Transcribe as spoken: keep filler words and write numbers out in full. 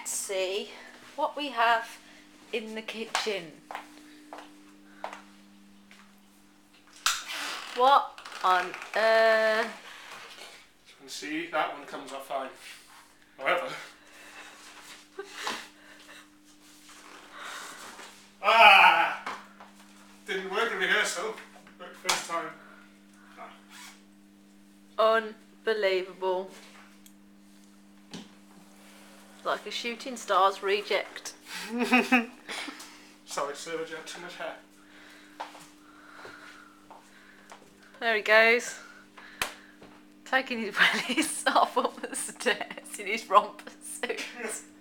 let's see what we have in the kitchen. What on earth? You can see that one comes off fine. However, ah, didn't work in rehearsal. Worked first time. Ah. Unbelievable. Like a shooting stars reject. Sorry, server jet, too much hair. There he goes. Taking his wellies off up the stairs in his romper suit.